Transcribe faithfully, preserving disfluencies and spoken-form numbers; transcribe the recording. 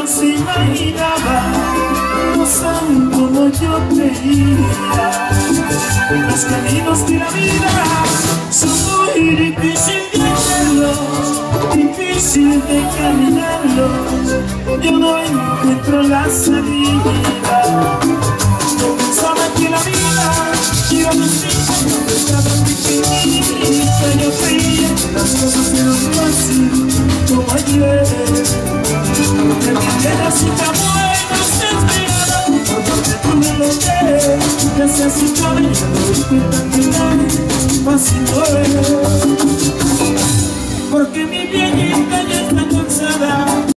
no se imaginaba, no saben cómo yo creía. Los caminos de la vida son muy difíciles de hacerlos, difícil de caminarlos. Yo no encuentro la salida. Yo pensaba que la vida iba a decir cuando estaba pequeñita. Yo creía que las cosas eran fáciles como ayer. Que mi vida sí tan buena se esperaba, porque tú me lo ves. Necesito de ella, me doy cuenta que no fácil no es. Porque mi viejita ya está cansada.